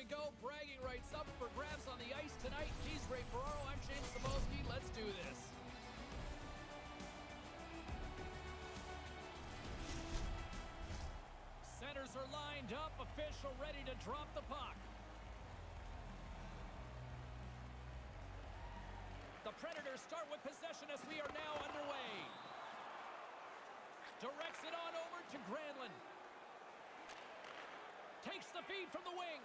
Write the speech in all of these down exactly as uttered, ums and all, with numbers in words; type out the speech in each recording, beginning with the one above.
go. Bragging rights up for grabs on the ice tonight. He's Ray Ferraro. I'm James Cebulski. Let's do this. Centers are lined up. Official ready to drop the puck. The Predators start with possession as we are now underway. Directs it on over to Granlund. Takes the feed from the wing.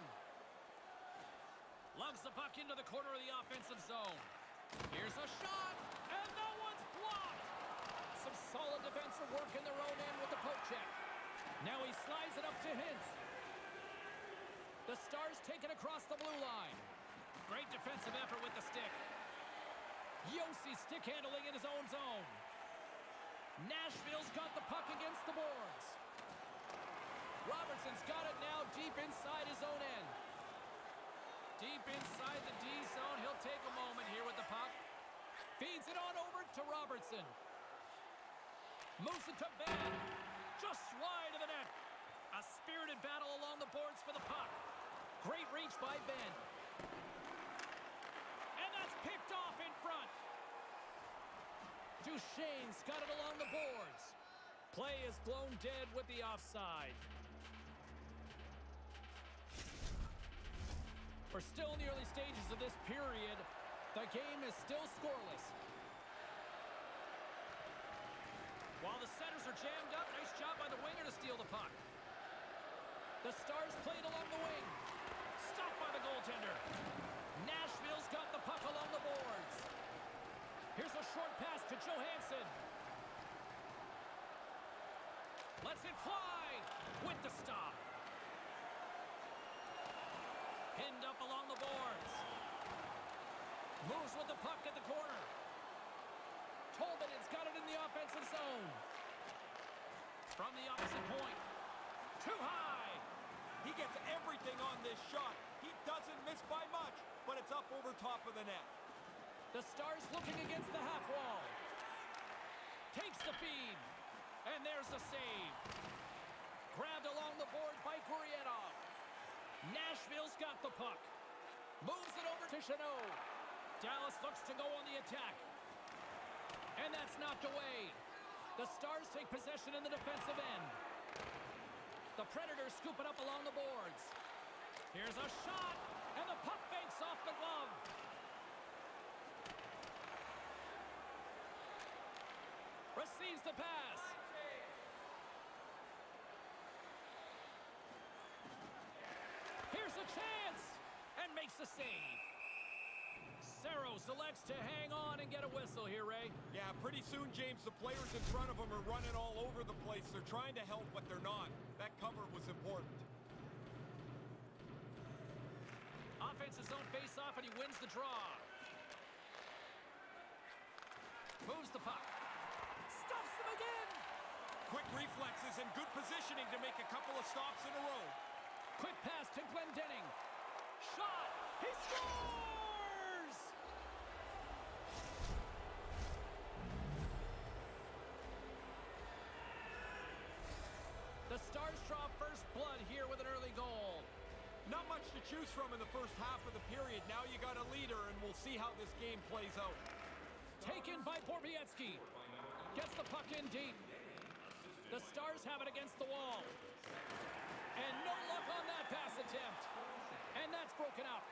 Lugs the puck into the corner of the offensive zone. Here's a shot, and no one's blocked. Some solid defensive work in their own end with the poke check. Now he slides it up to Hintz. The Stars take it across the blue line. Great defensive effort with the stick. Josi stick handling in his own zone. Nashville's got the puck against the boards. Robertson's got it now deep inside his own end. Deep inside the D zone. He'll take a moment here with the puck. Feeds it on over to Robertson. Moves it to Ben. Just wide of the net. A spirited battle along the boards for the puck. Great reach by Ben. And that's picked off in front. Duchesne's got it along the boards. Play is blown dead with the offside. We're still in the early stages of this period. The game is still scoreless. While the centers are jammed up, nice job by the winger to steal the puck. The Stars played along the wing. Stopped by the goaltender. Nashville's got the puck along the boards. Here's a short pass to Johansson. Lets it fly with the stop. Pinned up along the boards. Moves with the puck at the corner. Tolman's got it in the offensive zone. From the opposite point. Too high. He gets everything on this shot. He doesn't miss by much, but it's up over top of the net. The Stars looking against the half wall. Takes the feed. And there's the save. Grabbed along the boards by Gurianov. Nashville's got the puck. Moves it over to Chanot. Dallas looks to go on the attack. And that's knocked away. The Stars take possession in the defensive end. The Predators scoop it up along the boards. Here's a shot. And the puck banks off the glove. Receives the pass. Here's a chance. And makes the save. Saros elects to hang on and get a whistle here, Ray. Yeah, pretty soon, James, the players in front of him are running all over the place. They're trying to help, but they're not. That cover was important. Offensive zone face-off, and he wins the draw. Moves the puck. Stuffs him again! Quick reflexes and good positioning to make a couple of stops in a row. Quick pass to Glendening. Shot! He scores! The Stars draw first blood here with an early goal. Not much to choose from in the first half of the period. Now you got a leader, and we'll see how this game plays out. Taken by Borowiecki. Gets the puck in deep. The Stars have it against the wall. And no luck on that pass attempt. And that's broken up.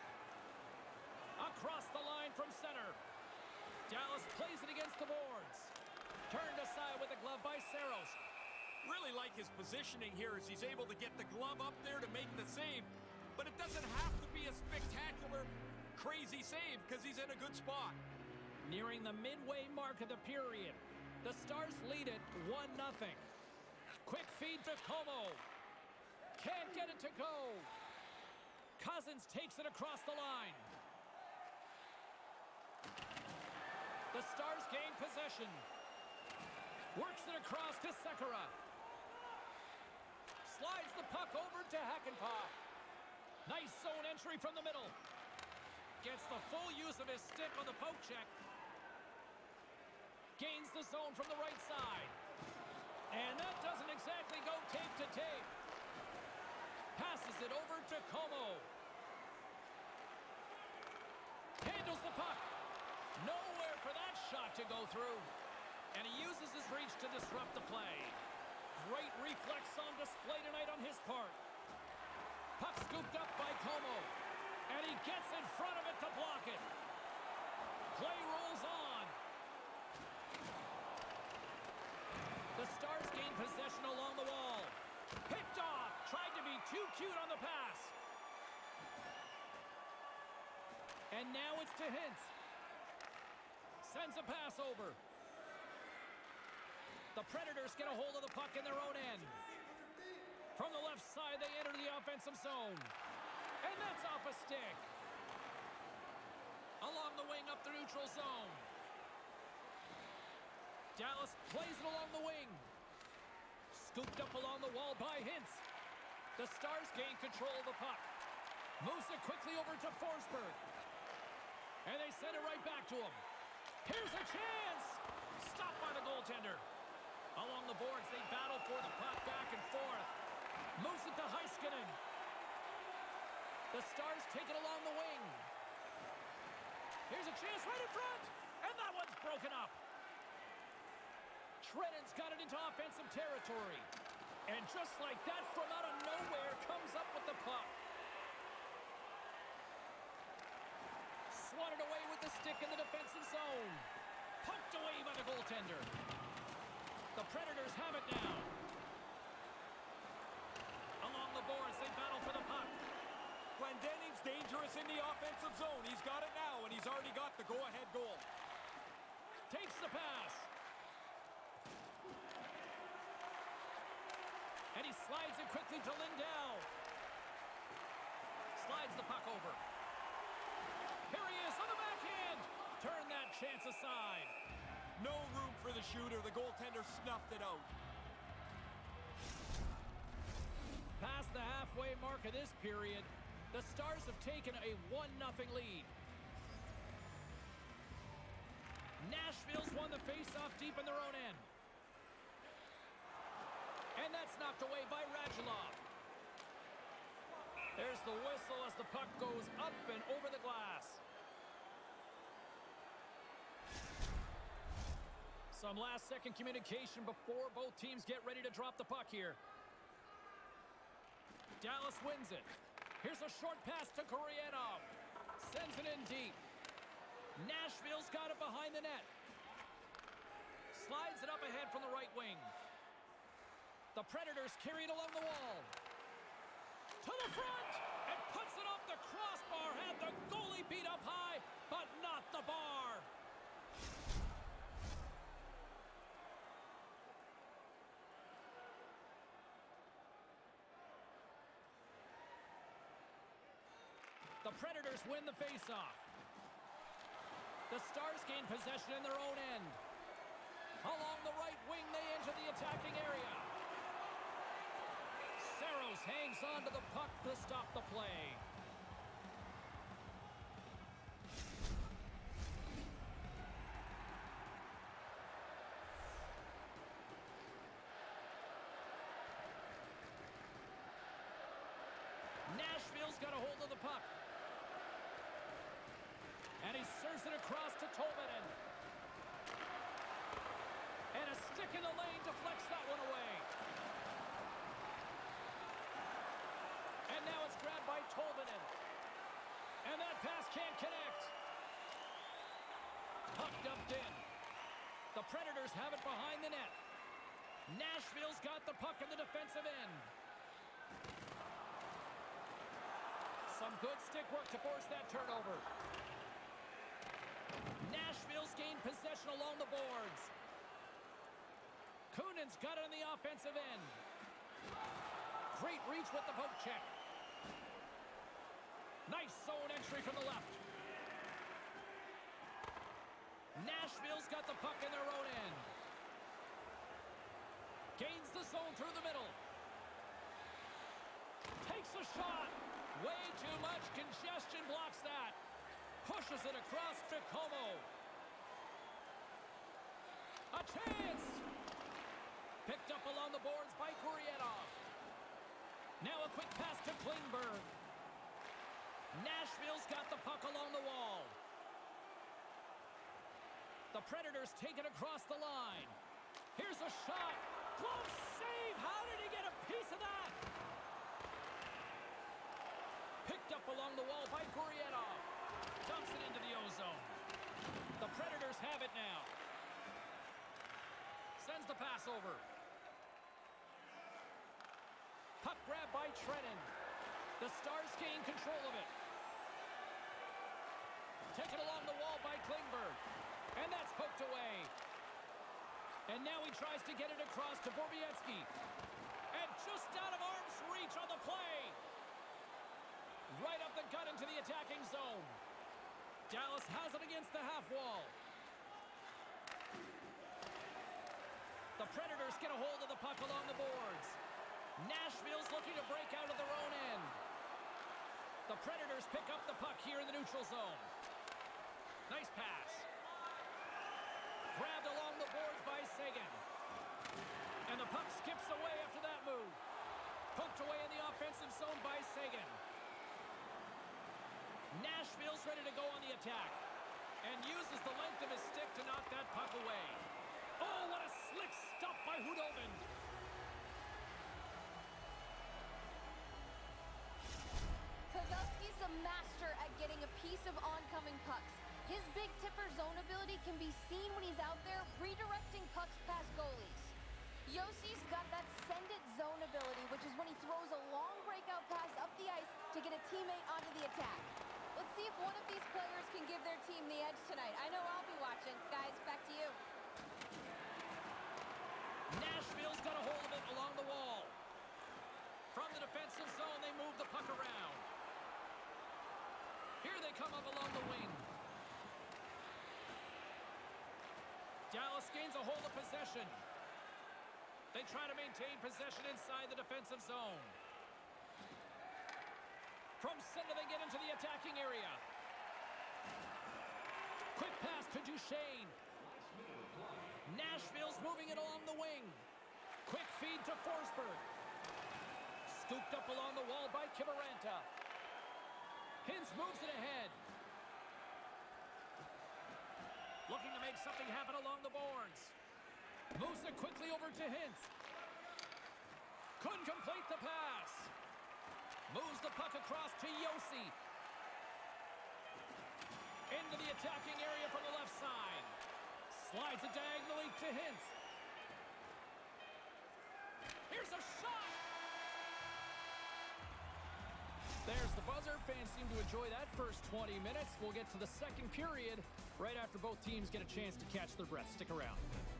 Across the line from center. Dallas plays it against the boards. Turned aside with the glove by Saros. Really like his positioning here as he's able to get the glove up there to make the save. But it doesn't have to be a spectacular, crazy save because he's in a good spot. Nearing the midway mark of the period. The Stars lead it one nothing. Quick feed to Como. Can't get it to go. Cousins takes it across the line. The Stars gain possession. Works it across to Sekera. Slides the puck over to Hakanpää. Nice zone entry from the middle. Gets the full use of his stick on the poke check. Gains the zone from the right side. And that doesn't exactly go tape to tape. Passes it over to Como. Nowhere for that shot to go through. And he uses his reach to disrupt the play. Great reflex on display tonight on his part. Puck scooped up by Como. And he gets in front of it to block it. Play rolls on. The Stars gain possession along the wall. Picked off. Tried to be too cute on the pass. And now it's to Hintz. Sends a pass over. The Predators get a hold of the puck in their own end. From the left side, they enter the offensive zone. And that's off a stick. Along the wing, up the neutral zone. Dallas plays it along the wing. Scooped up along the wall by Hintz. The Stars gain control of the puck. Moves it quickly over to Forsberg. And they send it right back to him. Here's a chance! Stopped by the goaltender. Along the boards, they battle for the puck back and forth. Moves it to Heiskanen. The Stars take it along the wing. Here's a chance right in front. And that one's broken up. Trenin's got it into offensive territory. And just like that, from out of nowhere, comes up with the puck. Swatted away with the stick in the defensive zone. Poked away by the goaltender. The Predators have it now. Along the boards, they battle for the puck. Glendening's dangerous in the offensive zone. He's got it now, and he's already got the go-ahead goal. Takes the pass. And he slides it quickly to Lindell. Slides the puck over. Here he is on the backhand. Turn that chance aside. No room for the shooter. The goaltender snuffed it out. Past the halfway mark of this period, the Stars have taken a one nothing lead. Nashville's won the faceoff deep in their own end. And that's knocked away by Radulov. There's the whistle as the puck goes up and over the glass. Some last-second communication before both teams get ready to drop the puck here. Dallas wins it. Here's a short pass to Gurianov. Sends it in deep. Nashville's got it behind the net. Slides it up ahead from the right wing. The Predators carry it along the wall. To the front! And puts it off the crossbar. Had the goalie beat up high, but not the bar. The Predators win the faceoff. The Stars gain possession in their own end. Along the right wing, they enter the attacking area. Saros hangs on to the puck to stop the play. Nashville's got a hold of the puck. And he serves it across to Tolvanen. And a stick in the lane deflects that one away. And now it's grabbed by Tolvanen. And that pass can't connect. Puck dumped in. The Predators have it behind the net. Nashville's got the puck in the defensive end. Some good stick work to force that turnover. Nashville's gained possession along the boards. Kunin's got it on the offensive end. Great reach with the poke check. Nice zone entry from the left. Nashville's got the puck in their own end. Gains the zone through the middle. Takes a shot. Way too much congestion blocks that. Pushes it across to Como. A chance! Picked up along the boards by Gurianov. Now a quick pass to Klingberg. Nashville's got the puck along the wall. The Predators take it across the line. Here's a shot. Glove save. How did he get a piece of that? Picked up along the wall by Gurianov. Dumps it into the O-zone. The Predators have it now. Sends the pass over. Puck grab by Trennan. The Stars gain control of it. Taken along the wall by Klingberg. And that's poked away. And now he tries to get it across to Borowiecki. And just out of arm's reach on the play. Right up the gut into the attacking zone. Dallas has it against the half wall. The Predators get a hold of the puck along the boards. Nashville's looking to break out of their own end. The Predators pick up the puck here in the neutral zone. Nice pass. Grabbed along the boards by Seguin. And the puck skips away after that move. Poked away in the offensive zone by Seguin. Nashville's ready to go on the attack. And uses the length of his stick to knock that puck away. Oh, what a slick stop by Hudobin. Pavelski's a master at getting a piece of oncoming pucks. His big tipper zone ability can be seen when he's out there redirecting pucks past goalies. Yossi's got that send-it zone ability, which is when he throws a long breakout pass up the ice to get a teammate onto the attack. Let's see if one of these players can give their team the edge tonight. I know I'll be watching. Guys, back to you. Nashville's got a hold of it along the wall. From the defensive zone, they move the puck around. Here they come up along the wing. Dallas gains a hold of possession. They try to maintain possession inside the defensive zone. From center, they get into the attacking area. Quick pass to Duchesne. Nashville's moving it along the wing. Quick feed to Forsberg. Scooped up along the wall by Kiviranta. Hintz moves it ahead. Looking to make something happen along the boards. Moves it quickly over to Hintz. Couldn't complete the pass. Moves the puck across to Josi. Into the attacking area from the left side. Slides it diagonally to Hintz. Here's a shot! There's the buzzer. Fans seem to enjoy that first twenty minutes. We'll get to the second period right after both teams get a chance to catch their breath. Stick around.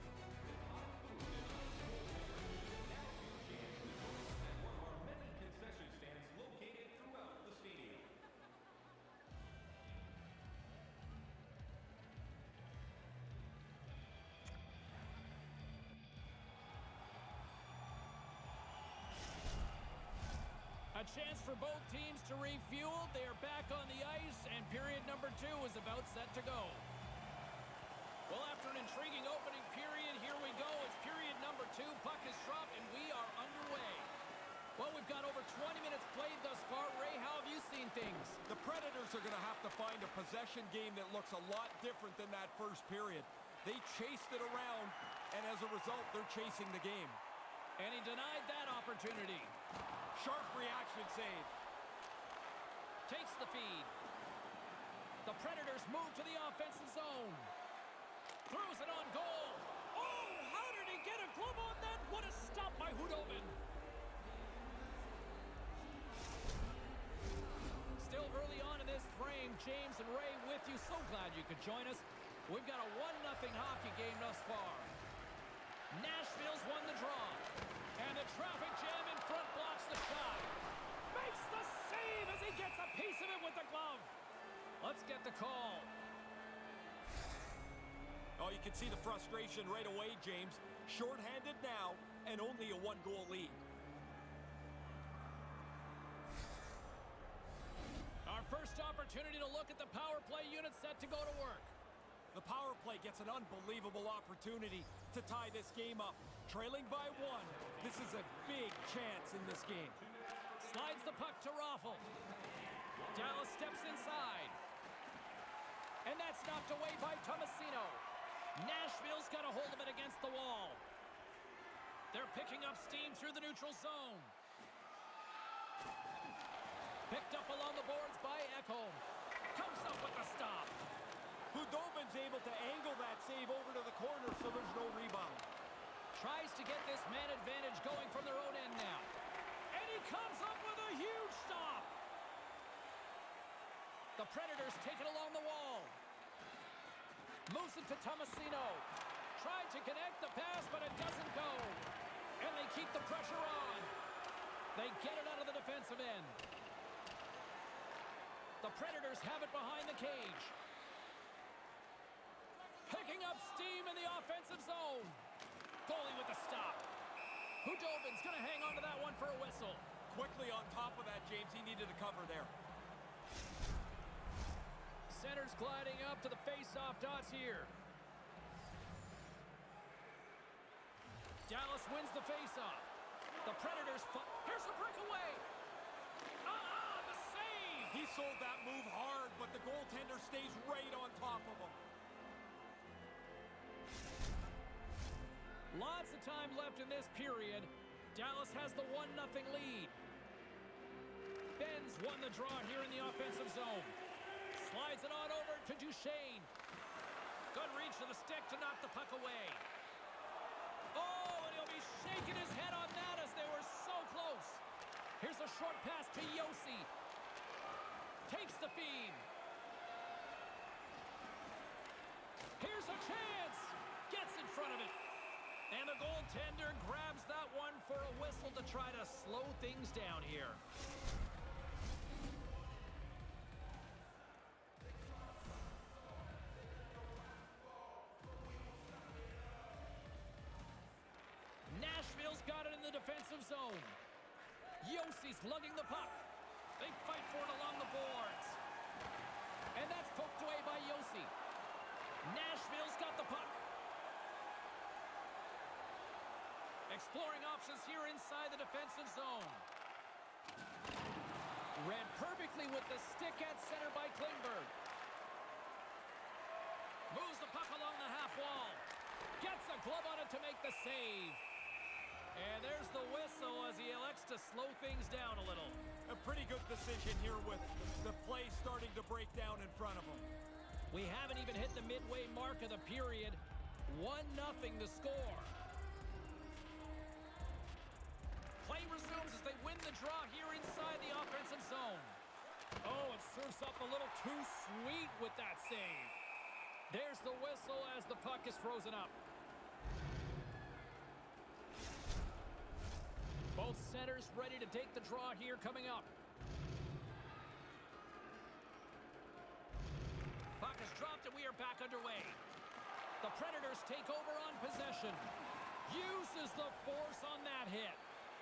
A chance for both teams to refuel. They are back on the ice, and period number two is about set to go. Well, after an intriguing opening period, here we go. It's period number two. Puck is dropped, and we are underway. Well, we've got over twenty minutes played thus far. Ray, how have you seen things? The Predators are going to have to find a possession game that looks a lot different than that first period. They chased it around, and as a result, they're chasing the game. And he denied that opportunity. Sharp reaction save. Takes the feed. The Predators move to the offensive zone. Throws it on goal. Oh, how did he get a glove on that? What a stop by Hudobin. Still early on in this frame, James and Ray with you. So glad you could join us. We've got a one nothing hockey game thus far. Nashville's won the draw. And the traffic jam in front blocks the shot. Makes the save as he gets a piece of it with the glove. Let's get the call. Oh, you can see the frustration right away, James. Short-handed now, and only a one-goal lead. Our first opportunity to look at the power play unit set to go to work. The power play gets an unbelievable opportunity to tie this game up. Trailing by one, this is a big chance in this game. Slides the puck to Raffl. Dallas steps inside. And that's knocked away by Tomasino. Nashville's got a hold of it against the wall. They're picking up steam through the neutral zone. Picked up along the boards by Ekholm. Comes up with the stop. Khudobin's able to angle that save over to the corner so there's no rebound. Tries to get this man advantage going from their own end now. And he comes up with a huge stop. The Predators take it along the wall. Moves it to Tomasino. Tried to connect the pass, but it doesn't go. And they keep the pressure on. They get it out of the defensive end. The Predators have it behind the cage. Picking up steam in the offensive zone. Goalie with the stop. Khudobin's going to hang on to that one for a whistle. Quickly on top of that, James. He needed a cover there. Center's gliding up to the face-off dots here. Dallas wins the face-off. The Predators... Here's a breakaway. Ah, the save. He sold that move hard, but the goaltender stays right on top of him. Lots of time left in this period. Dallas has the one nothing lead. Benz won the draw here in the offensive zone. Slides it on over to Duchesne. Good reach to the stick to knock the puck away. Oh, and he'll be shaking his head on that as they were so close. Here's a short pass to Josi. Takes the feed. Here's a chance. Gets in front of it. And the goaltender grabs that one for a whistle to try to slow things down here. Nashville's got it in the defensive zone. Yosi's lugging the puck. They fight for it along the boards. And that's poked away by Josi. Nashville's got the puck. Exploring options here inside the defensive zone. Read perfectly with the stick at center by Klingberg. Moves the puck along the half wall. Gets a glove on it to make the save. And there's the whistle as he elects to slow things down a little. A pretty good decision here with the play starting to break down in front of him. We haven't even hit the midway mark of the period. one nothing to score. Play resumes as they win the draw here inside the offensive zone. Oh, it serves up a little too sweet with that save. There's the whistle as the puck is frozen up. Both centers ready to take the draw here coming up. Puck is dropped and we are back underway. The Predators take over on possession. Uses the force on that hit.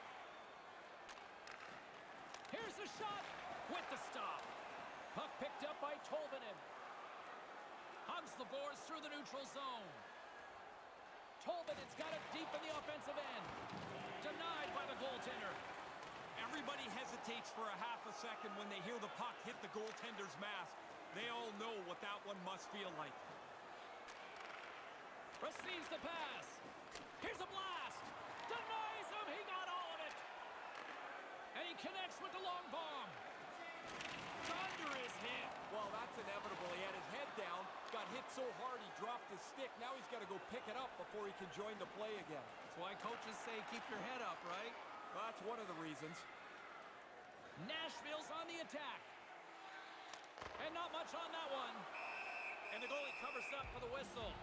Here's a shot with the stop. Puck picked up by Tolvanen. Hugs the boards through the neutral zone. Tolvanen's got it deep in the offensive end. Denied by the goaltender. Everybody hesitates for a half a second when they hear the puck hit the goaltender's mask. They all know what that one must feel like. Receives the pass. Here's a blast. Denies him. He got all of it. And he connects with the long bomb. Thunderous hit. Well, that's inevitable. He had his head down, got hit so hard he dropped his stick. Now he's got to go pick it up before he can join the play again. That's why coaches say keep your head up, right? Well, that's one of the reasons. Nashville's on the attack. And not much on that one. And the goalie covers up for the whistle.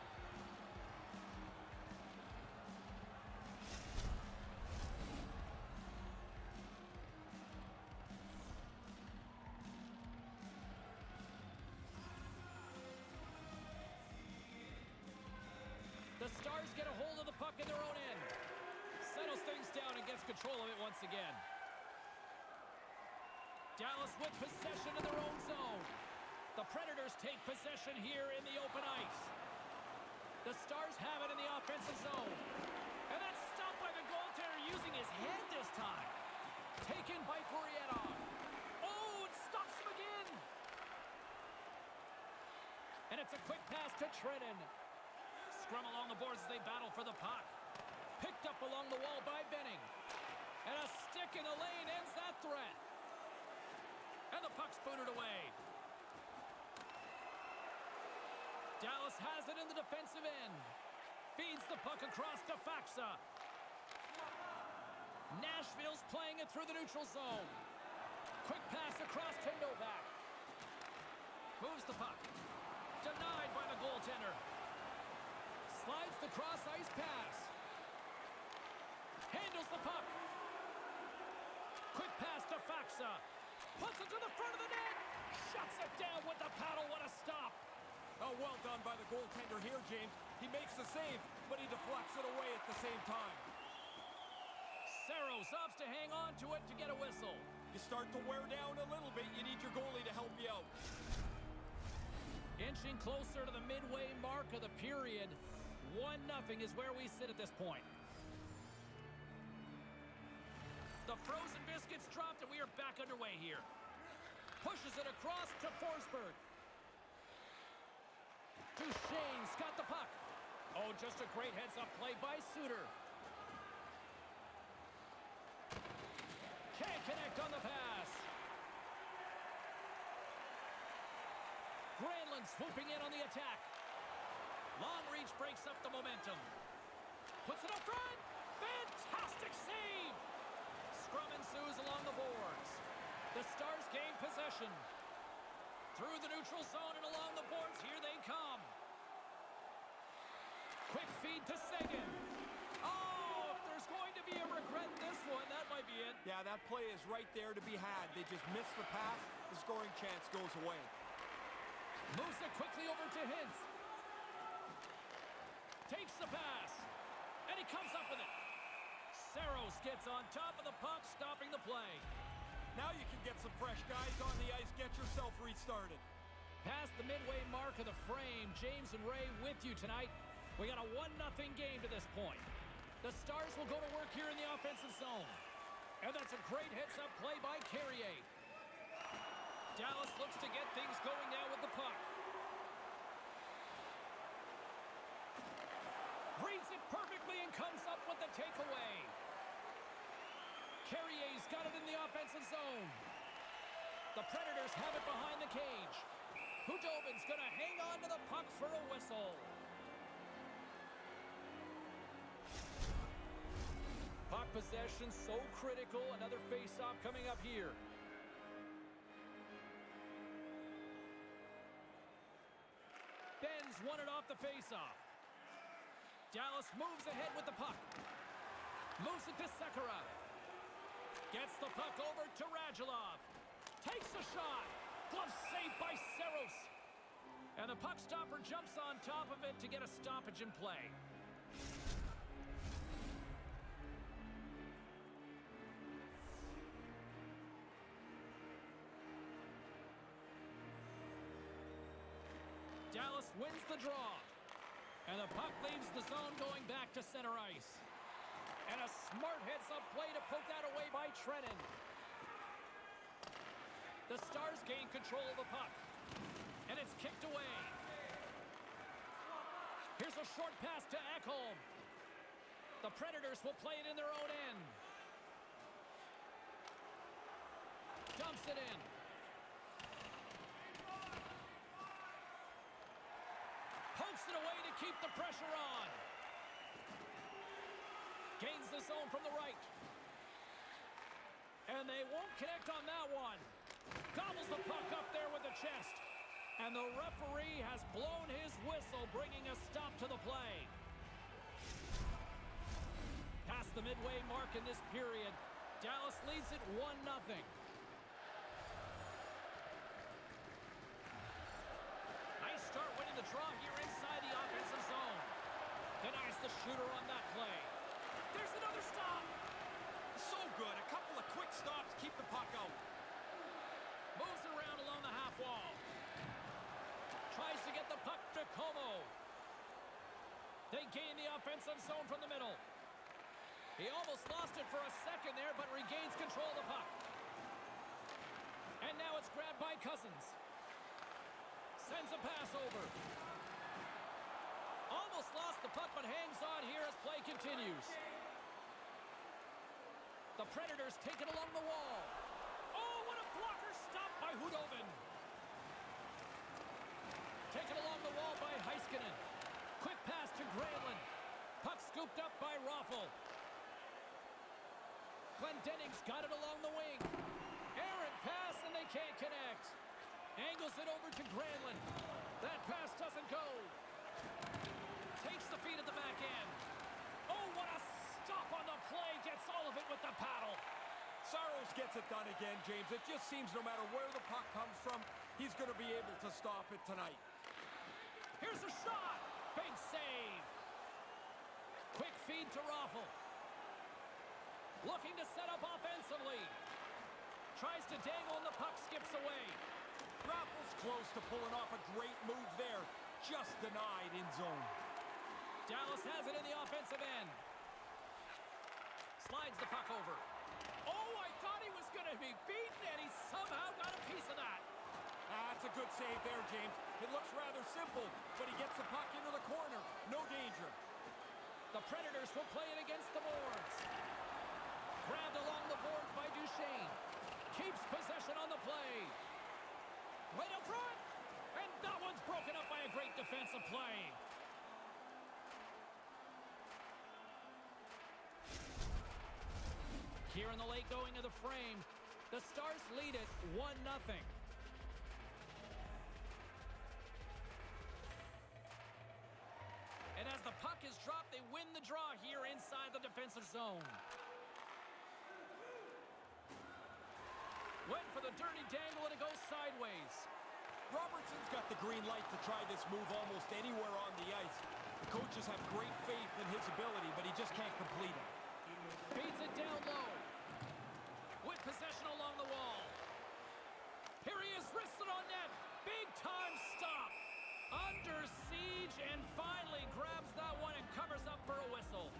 The Stars get a hold of the puck in their own end. Settles things down and gets control of it once again. Dallas with possession in their own zone. The Predators take possession here in the open ice. The Stars have it in the offensive zone. And that's stopped by the goaltender using his head this time. Taken by Gurietov. Oh, it stops him again. And it's a quick pass to Trennan. scrum along the boards as they battle for the puck. Picked up along the wall by Benning. And a stick in the lane ends that threat. And the puck's booted away. Dallas has it in the defensive end. Feeds the puck across to Faksa. Nashville's playing it through the neutral zone. Quick pass across to Novak. Moves the puck. Denied by the goaltender. Slides the cross-ice pass. Handles the puck. Quick pass to Faksa. Puts it to the front of the net. Shuts it down with the paddle. What a stop. Oh, well done by the goaltender here, James. He makes the save, but he deflects it away at the same time. Saros opts to hang on to it to get a whistle. You start to wear down a little bit. You need your goalie to help you out. Inching closer to the midway mark of the period. one nothing is where we sit at this point. The frozen biscuits dropped, and we are back underway here. Pushes it across to Forsberg. Duchesne's got the puck. Oh, just a great heads-up play by Suter. Can't connect on the pass. Granlund swooping in on the attack. Long reach breaks up the momentum. Puts it up front. Fantastic save. Scrum ensues along the boards. The Stars gain possession. Through the neutral zone and along the boards, here they come. Quick feed to Seguin. Oh, if there's going to be a regret in this one, that might be it. Yeah, that play is right there to be had. They just missed the pass. The scoring chance goes away. Moves it quickly over to Hintz. Takes the pass. And he comes up with it. Saros gets on top of the puck, stopping the play. Now you can get some fresh guys on the ice. Get yourself restarted. Past the midway mark of the frame, James and Ray with you tonight. We got a one nothing game to this point. The Stars will go to work here in the offensive zone. And that's a great heads-up play by Carrier. Dallas looks to get things going now with the puck. Reads it perfectly and comes up with the takeaway. Carrier's got it in the offensive zone. The Predators have it behind the cage. Hudobin's going to hang on to the puck for a whistle. Puck possession so critical. Another face-off coming up here. Benz won it off the face-off. Dallas moves ahead with the puck. Moves it to Sekera. Gets the puck over to Radulov. Takes a shot. Glove saved by Saros. And the puck stopper jumps on top of it to get a stoppage in play. Dallas wins the draw. And the puck leaves the zone going back to center ice. And a smart heads-up play to poke that away by Trennan. The Stars gain control of the puck. And it's kicked away. Here's a short pass to Ekholm. The Predators will play it in their own end. Dumps it in. Pokes it away to keep the pressure on. Gains the zone from the right. And they won't connect on that one. Gobbles the puck up there with the chest. And the referee has blown his whistle, bringing a stop to the play. Past the midway mark in this period, Dallas leads it one nothing. Nice start winning the draw here inside the offensive zone. Denies the shooter on that play. There's another stop. So good. A couple of quick stops keep the puck out. Moves it around along the half wall. Tries to get the puck to Como. They gain the offensive zone from the middle. He almost lost it for a second there, but regains control of the puck. And now it's grabbed by Cousins. Sends a pass over. Almost lost the puck, but hangs on here as play continues. The Predators take it along the wall. Oh, what a blocker stop by Hudobin. Taken along the wall by Heiskanen. Quick pass to Granlund. Puck scooped up by Raffl. Glendening's got it along the wing. Errant pass, and they can't connect. Angles it over to Granlund. That pass doesn't go. Takes the feed at the back end. Oh, what a stop on the play. Gets all of it with the paddle. Saros gets it done again, James. It just seems no matter where the puck comes from, he's going to be able to stop it tonight. Here's a shot. Big save. Quick feed to Raffl. Looking to set up offensively. Tries to dangle and the puck skips away. Raffl's close to pulling off a great move there. Just denied in zone. Dallas has it in the offensive end. Slides the puck over. Oh, I thought he was going to be beaten, and he somehow got a piece of that. That's a good save there, James. It looks rather simple, but he gets the puck into the corner. No danger. The Predators will play it against the boards. Grabbed along the boards by Duchesne. Keeps possession on the play. Right up front. And that one's broken up by a great defensive play. Here in the late going of the frame, the Stars lead it one nothing. And as the puck is dropped, they win the draw here inside the defensive zone. Went for the dirty dangle, and it goes sideways. Robertson's got the green light to try this move almost anywhere on the ice. The coaches have great faith in his ability, but he just can't complete it. Feeds it down low. With possession along the wall. Here he is, wristed on net. Big time stop. Under siege, and finally grabs that one and covers up for a whistle.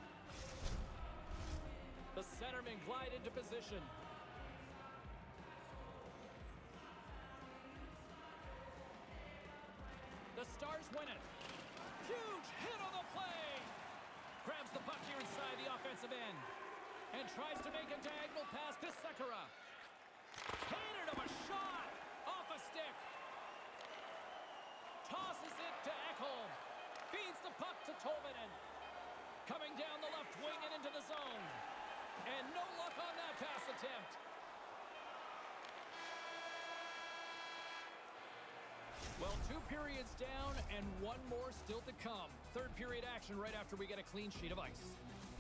The centerman glide into position. The Stars win it. Huge hit on the play. Grabs the puck here inside the offensive end. And tries to make a diagonal pass to Sekera. Handed him a shot. Off a stick. Tosses it to Ekholm. Feeds the puck to Tolvanen. Coming down the left wing and into the zone. And no luck on that pass attempt. Well, two periods down and one more still to come. Third period action right after we get a clean sheet of ice.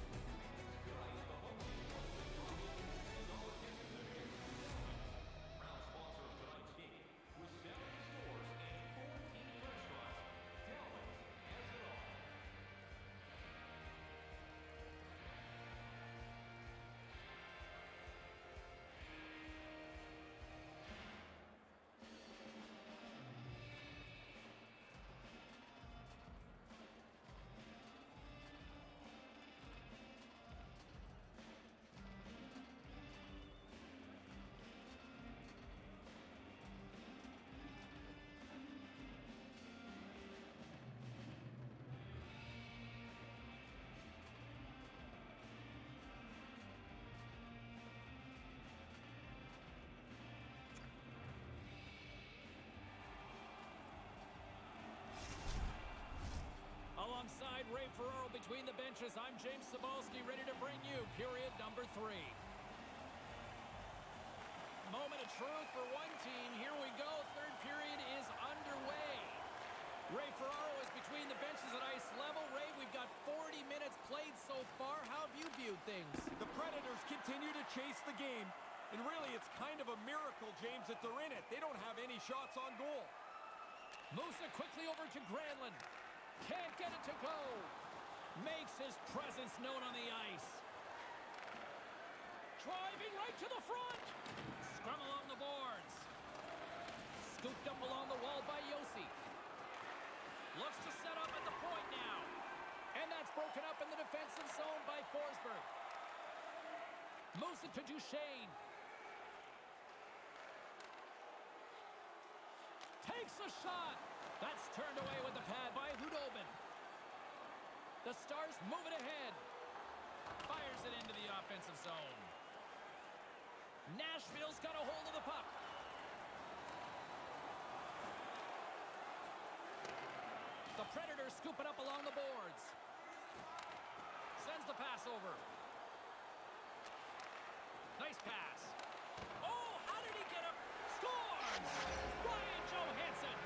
Alongside Ray Ferraro between the benches, I'm James Cybulski, ready to bring you period number three. Moment of truth for one team. Here we go. Third period is underway. Ray Ferraro is between the benches at ice level. Ray, we've got forty minutes played so far. How have you viewed things? The Predators continue to chase the game. And really, it's kind of a miracle, James, that they're in it. They don't have any shots on goal. Moves it quickly over to Granlund. Can't get it to go. Makes his presence known on the ice. Driving right to the front. Scrum along the boards. Scooped up along the wall by Josi. Looks to set up at the point now. And that's broken up in the defensive zone by Forsberg. Moves it to Duchesne. Takes a shot. That's turned away with the pad by Hudobin. The Stars move it ahead. Fires it into the offensive zone. Nashville's got a hold of the puck. The Predators scoop it up along the boards. Sends the pass over. Nice pass. Oh, how did he get up? Scores! Ryan Johansson.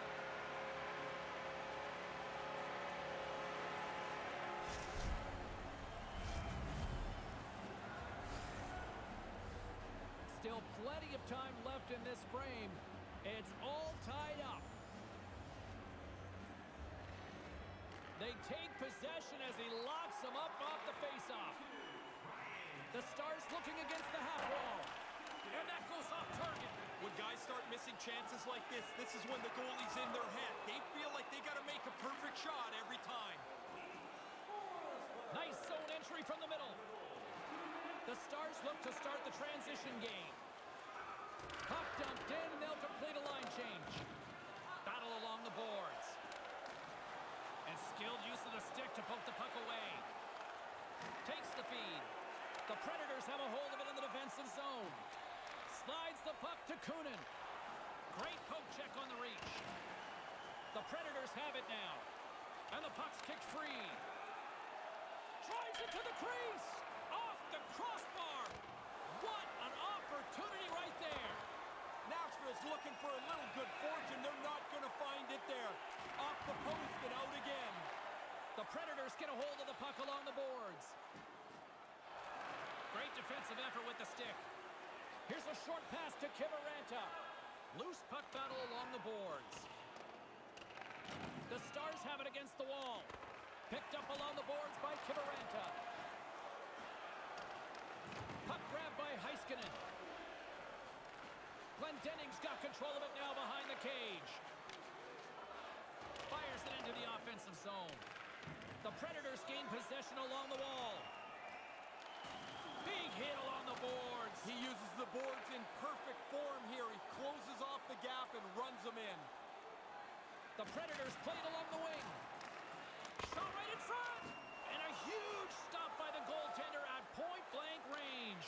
Still plenty of time left in this frame. It's all tied up. They take possession as he locks them up off the faceoff. The Stars looking against the half wall. And that goes off target. When guys start missing chances like this, this is when the goalie's in their head. They feel like they got to make a perfect shot every time. Nice zone entry from the middle. The Stars look to start the transition game. Puck dumped in, and they'll complete a line change. Battle along the boards. And skilled use of the stick to poke the puck away. Takes the feed. The Predators have a hold of it in the defensive zone. Slides the puck to Kunin. Great poke check on the reach. The Predators have it now. And the puck's kicked free. Drives it to the crease. Off the crossbar. What an opportunity right there. Nashville's looking for a little good fortune. They're not going to find it there. Off the post and out again. The Predators get a hold of the puck along the boards. Great defensive effort with the stick. Here's a short pass to Kiviranta. Loose puck battle along the boards. The Stars have it against the wall. Picked up along the boards by Kiviranta. Puck grabbed by Heiskanen. Glendenning's got control of it now behind the cage. Fires it into the offensive zone. The Predators gain possession along the wall. Big hit along the boards. He uses the boards in perfect form here. He closes off the gap and runs them in. The Predators play it along the wing. Shot right in front. And a huge stop by the goaltender at point-blank range.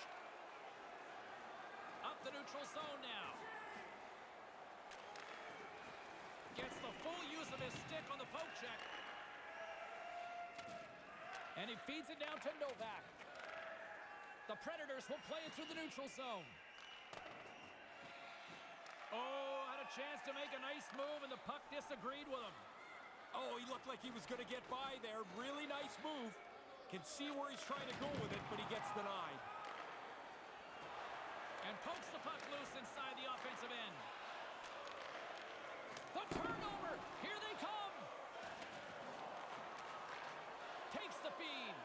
Up the neutral zone now. Gets the full use of his stick on the poke check. And he feeds it down to Novak. The Predators will play it through the neutral zone. Oh, had a chance to make a nice move, and the puck disagreed with him. Oh, he looked like he was going to get by there. Really nice move. Can see where he's trying to go with it, but he gets denied. And pokes the puck loose inside the offensive end. The turnover! Here they come! Takes the feed.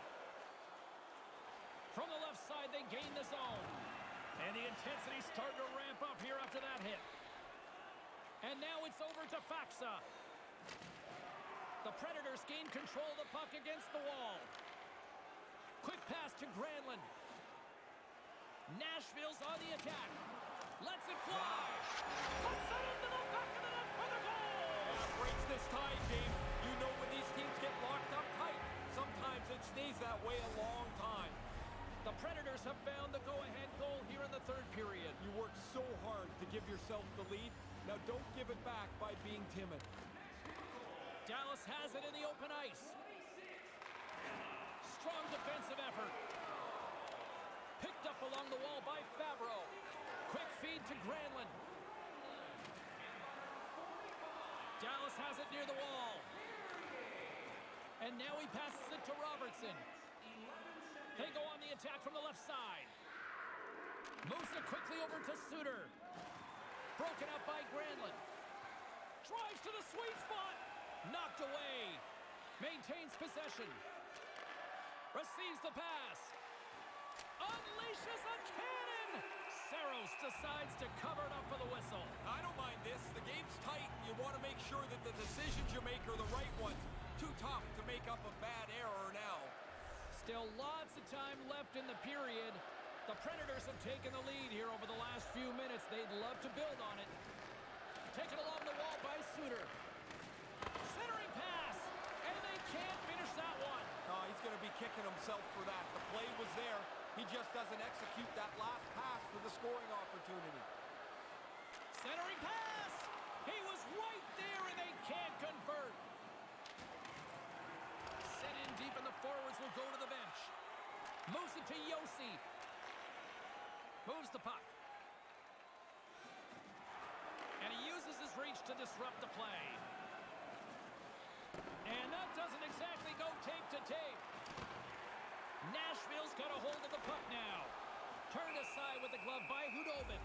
From the left side, they gain the zone. And the intensity's starting to ramp up here after that hit. And now it's over to Faksa. The Predators gain control of the puck against the wall. Quick pass to Granlund. Nashville's on the attack. Lets it fly. Puts it into the back of the net for the goal. Yeah, breaks this tie, Dave. You know when these teams get locked up tight, sometimes it stays that way a long time. The Predators have found the go-ahead goal here in the third period. You work so hard to give yourself the lead. Now don't give it back by being timid. Dallas has it in the open ice. Strong defensive effort. Picked up along the wall by Favreau. Quick feed to Granlund. Dallas has it near the wall. And now he passes it to Robertson. They go on the attack from the left side. Moves it quickly over to Suter. Broken up by Granlund. Drives to the sweet spot. Knocked away. Maintains possession. Receives the pass. Unleashes a cannon. Saros decides to cover it up for the whistle. I don't mind this. The game's tight. You want to make sure that the decisions you make are the right ones. Too tough to make up a bad error now. Still lots of time left in the period. The Predators have taken the lead here over the last few minutes. They'd love to build on it. Taken along the wall by Suter. Centering pass, and they can't finish that one. Oh, himself for that. The play was there. He just doesn't execute that last pass for the scoring opportunity. Centering pass! He was right there and they can't convert. Set in deep and the forwards will go to the bench. Moves it to Josi. Moves the puck. And he uses his reach to disrupt the play. And that doesn't exactly go tape to tape. Nashville's got a hold of the puck now. Turned aside with the glove by Hudobin.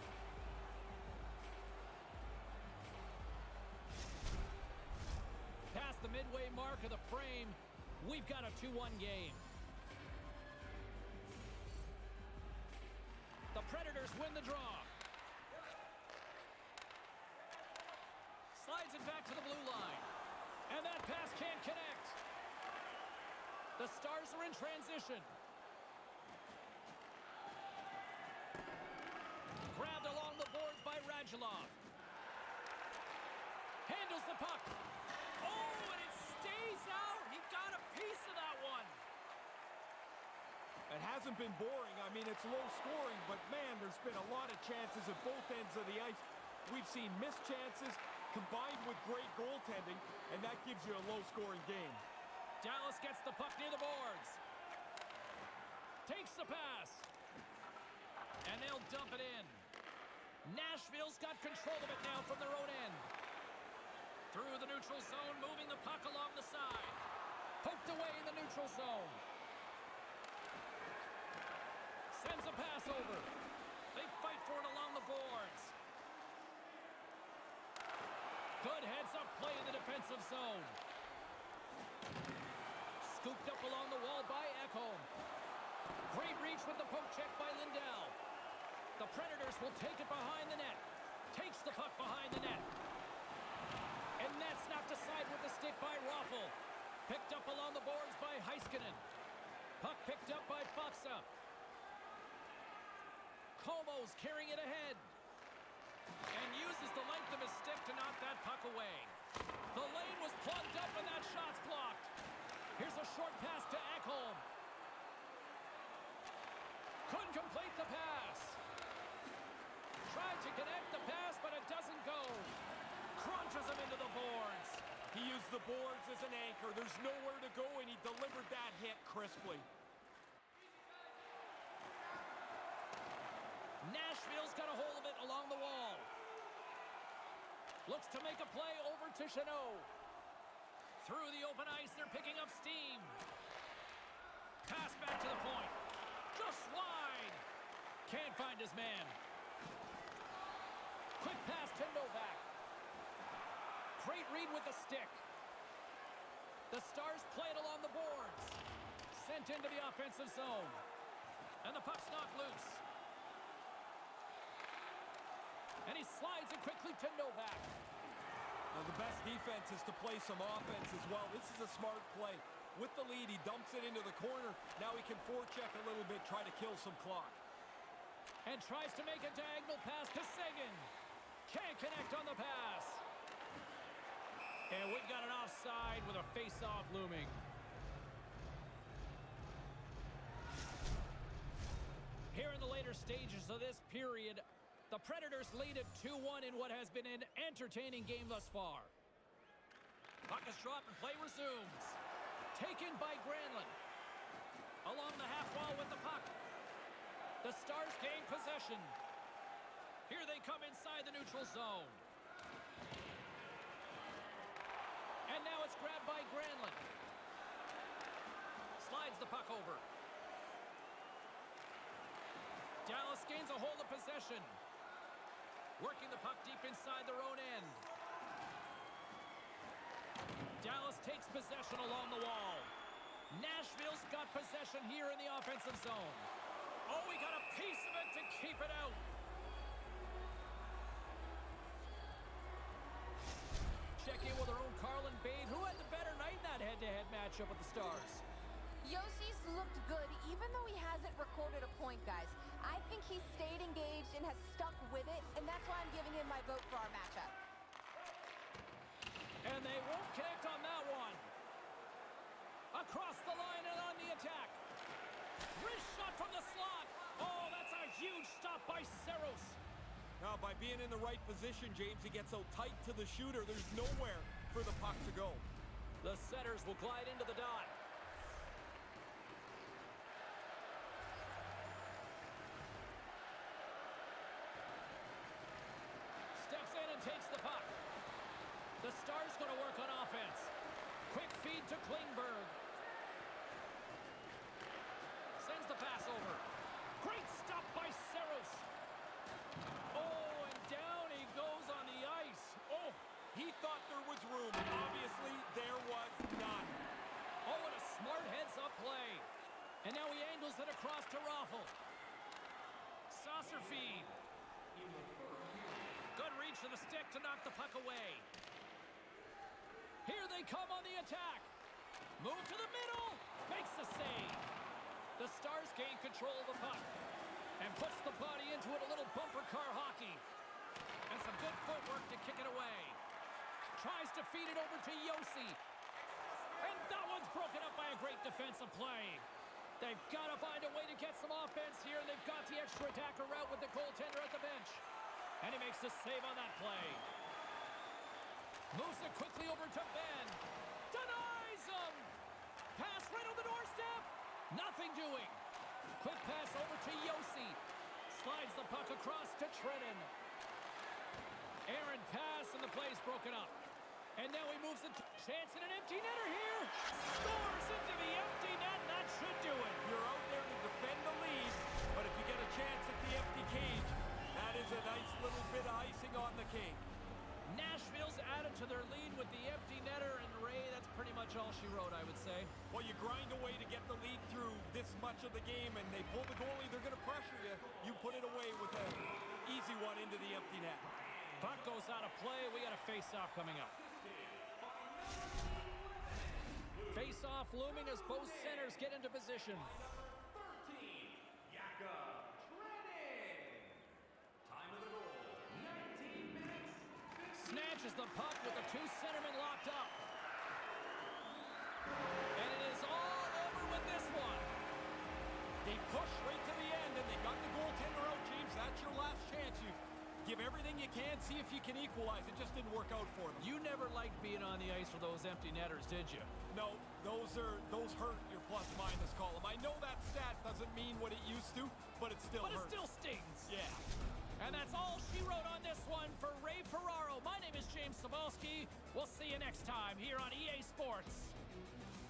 Past the midway mark of the frame, we've got a two one game. The Predators win the draw. Slides it back to the blue line. And that pass can't connect. The Stars are in transition. Grabbed along the boards by Radulov. Handles the puck. Oh, and it stays out. He got a piece of that one. It hasn't been boring. I mean, it's low scoring, but man, there's been a lot of chances at both ends of the ice. We've seen missed chances combined with great goaltending, and that gives you a low-scoring game. Dallas gets the puck near the boards. Takes the pass. And they'll dump it in. Nashville's got control of it now from their own end. Through the neutral zone, moving the puck along the side. Poked away in the neutral zone. Sends a pass over. They fight for it along the boards. Good heads-up play in the defensive zone. Scooped up along the wall by Ekholm. Great reach with the poke check by Lindell. The Predators will take it behind the net. Takes the puck behind the net. And that's knocked aside with the stick by Raffl. Picked up along the boards by Heiskanen. Puck picked up by Faksa. Como's carrying it ahead. And uses the length of his stick to knock that puck away. The lane was plugged up and that shot's blocked. Here's a short pass to Ekholm. Couldn't complete the pass. Tried to connect the pass, but it doesn't go. Crunches him into the boards. He used the boards as an anchor. There's nowhere to go, and he delivered that hit crisply. Nashville's got a hold of it along the wall. Looks to make a play over to Chanot. Through the open ice, they're picking up steam. Pass back to the point. Just wide. Can't find his man. Quick pass to Novak. Great read with the stick. The Stars play it along the boards. Sent into the offensive zone. And the puck's knocked loose. And he slides it quickly to Novak. Now, the best defense is to play some offense as well. This is a smart play. With the lead, he dumps it into the corner. Now he can forecheck a little bit, try to kill some clock. And tries to make a diagonal pass to Seguin. Can't connect on the pass. And we've got an offside with a face-off looming. Here in the later stages of this period, the Predators lead at two one in what has been an entertaining game thus far. Puck is dropped and play resumes. Taken by Granlund. Along the half wall with the puck. The Stars gain possession. Here they come inside the neutral zone. And now it's grabbed by Granlund. Slides the puck over. Dallas gains a hold of possession. Working the puck deep inside their own end. Dallas takes possession along the wall. Nashville's got possession here in the offensive zone. Oh, we got a piece of it to keep it out. Check in with our own Carlin Bade, who had the better night in that head-to-head matchup with the Stars. Josi's looked good, even though he hasn't recorded a point, guys. I think he's stayed engaged and has stuck with it, and that's why I'm giving him my vote for our matchup. And they won't connect on that one. A Across the line and on the attack. Wrist shot from the slot. Oh, that's a huge stop by Saros. Now, by being in the right position, James, he gets so tight to the shooter, there's nowhere for the puck to go. The setters will glide into the dot. Steps in and takes the puck. The Stars going to work on offense. Quick feed to Klingberg. Sends the pass over. Great stop by Saros. Oh, and down he goes on the ice. Oh, he thought there was room. Obviously, there was none. Oh, what a smart heads-up play. And now he angles it across to Raffl. Saucer feed. Good reach to the stick to knock the puck away. Here they come on the attack. Move to the middle. Makes the save. The Stars gain control of the puck and puts the body into it, a little bumper car hockey. And some good footwork to kick it away. Tries to feed it over to Josi. And that one's broken up by a great defensive play. They've got to find a way to get some offense here, and they've got the extra attacker route with the goaltender at the bench. And he makes the save on that play. Moves it quickly over to Ben. Denies him! Pass right on the doorstep. Nothing doing. Quick pass over to Josi. Slides the puck across to Trennan. Aaron pass, and the play's broken up. And now he moves it. Chance in an empty netter here. Scores into the empty net, and that should do it. You're out there to defend the lead, but if you get a chance at the empty cage, that is a nice little bit of icing on the cake. Nashville's added to their lead with the empty netter, and Ray, that's pretty much all she wrote, I would say. Well, you grind away to get the lead through this much of the game, and they pull the goalie, they're going to pressure you. You put it away with an easy one into the empty net. Puck goes out of play. We got a face-off coming up. Face-off looming as both centers get into position. thirteen, Yakov Trenin. Time of the goal, nineteen minutes. Snatches the puck with the two centermen locked up. And it is all over with this one. They push right to the end, and they got the goaltender out, James. That's your last chance. You give everything you can, see if you can equalize. It just didn't work out for them. You never liked being on the ice for those empty netters, did you? No, those are those hurt your plus-minus column. I know that stat doesn't mean what it used to, but it still But hurts. it still stings. Yeah. And that's all she wrote on this one for Ray Ferraro. My name is James Cybulski. We'll see you next time here on E A Sports.